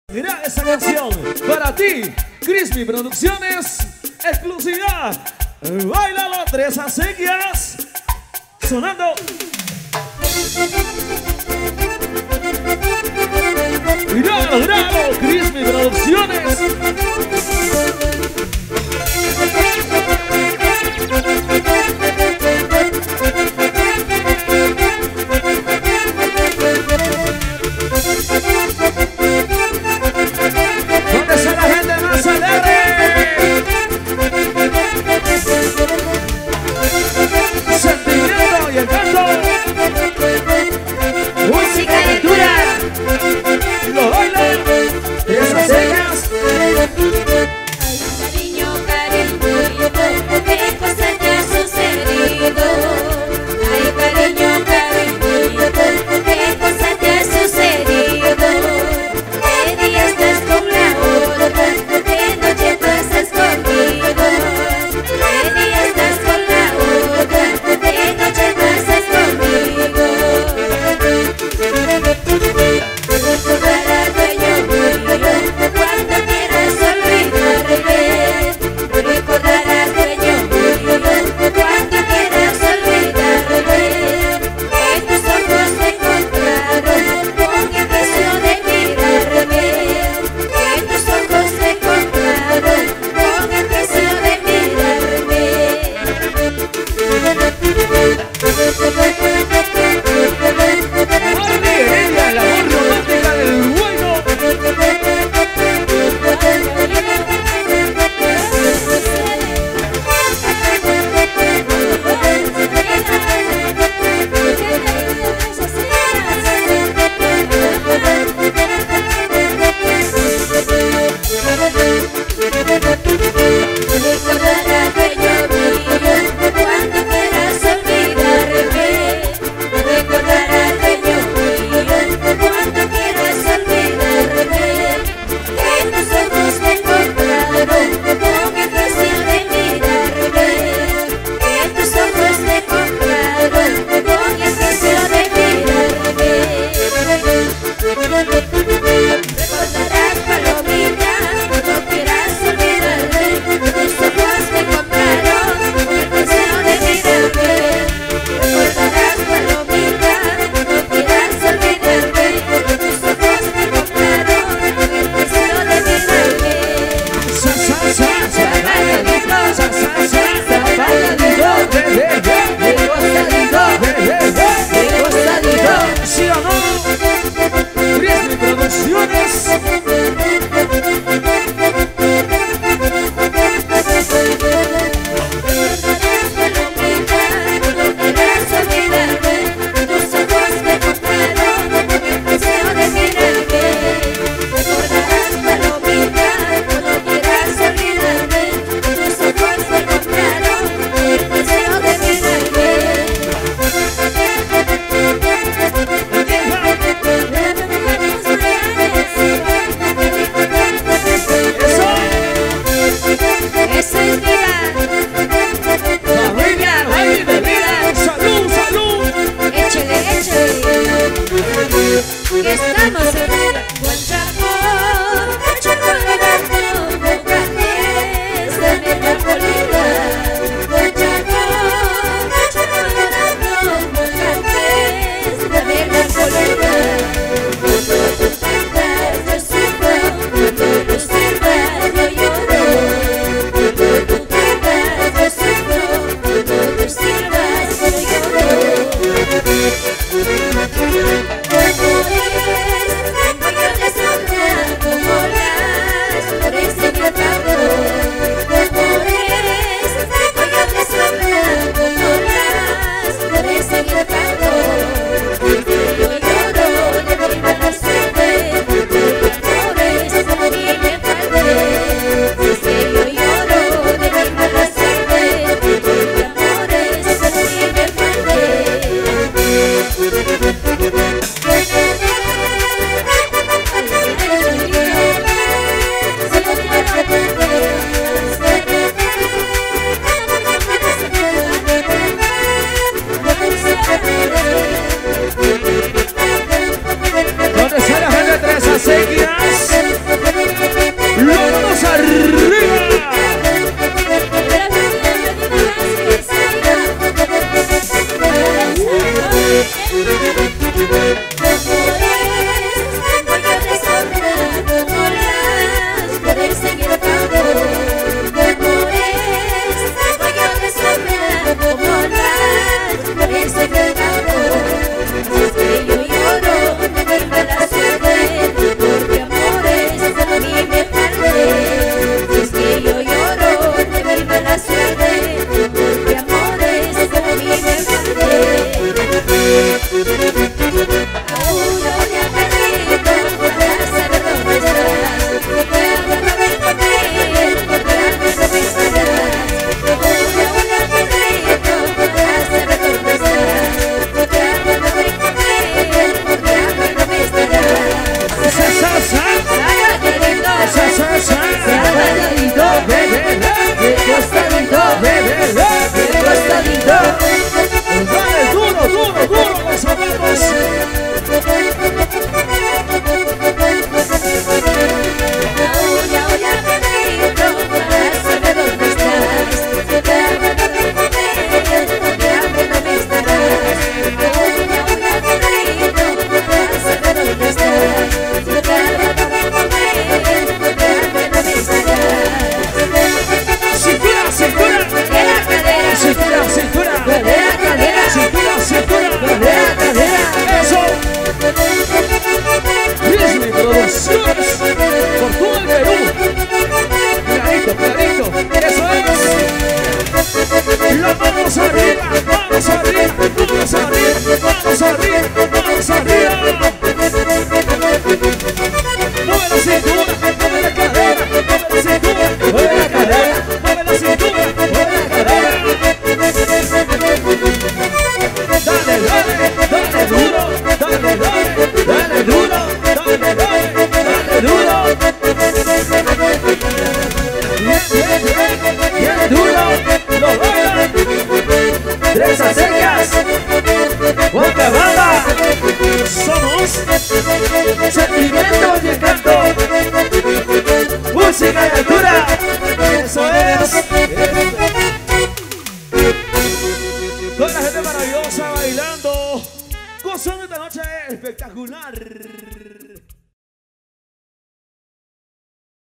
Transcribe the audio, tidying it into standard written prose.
Mira esa canción para ti, Crispy Producciones, exclusividad. Bailalo, tres acequias, sonando. Míralo, míralo, Crispy Producciones. ¿Dónde está la gente más alegre? Sentimiento y el canto. Música de altura. Lo baila. Manos arriba, manos arriba, manos arriba, manos arriba, manos arriba. Mueve la cintura, mueve la cadera, mueve la cintura, mueve la cadera, mueve la cintura, mueve la cadera. Dale, dale, dale duro, dale, dale, dale duro, dale, dale, dale duro. Bien duro, lo bailan. Tres acecas, Guacabamba. Somos sentimientos y encanto. Música y altura. Eso es. Toda la gente maravillosa bailando. Gozando esta noche espectacular.